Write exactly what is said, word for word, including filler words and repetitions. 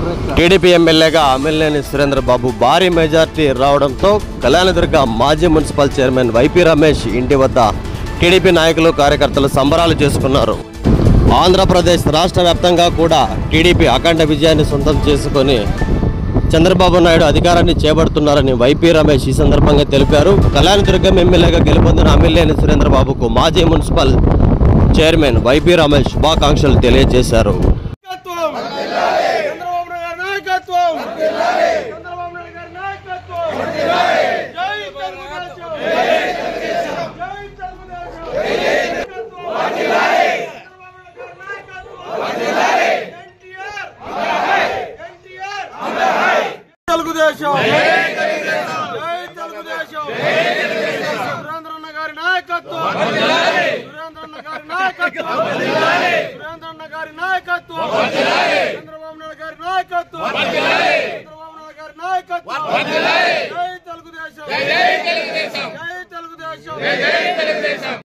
TDP ఎమ్మెల్యేగా అమిలినేని సురేంద్ర బాబు భారీ majority రావడంతో కళ్యాణదుర్గ మాజీ మున్సిపల్ చైర్మన్ వైపీ రమేష్ ఇంటి వద్ద టీడీపీ నాయకులు కార్యకర్తలు సంబరాలు చేసుకున్నారు. ఆంధ్రప్రదేశ్ రాష్ట్ర వ్యాప్తంగా కూడా టీడీపీ అఖండ విజయాన్ని సొంతం చేసుకొని చంద్రబాబు నాయుడు అధికారాన్ని చేపడుతున్నారని వైపీ రమేష్ ఈ సందర్భంగా తెలిపారు. కళ్యాణదుర్గం ఎమ్మెల్యేగా గెలుపొందిన అమిలినేని సురేంద్ర బాబుకు మాజీ మున్సిపల్ చైర్మన్ వైపీ రమేష్ శుభాకాంక్షలు తెలియజేశారు. తెలుగుదేశం తెలుగుదేశం సురేంద్రన్న గారి నాయకత్వం సురేంద్రన్న గారి నాయకత్వం సురేంద్రన్న గారి నాయకత్వం చంద్రబాబు నాయుడు గారి నాయకత్వం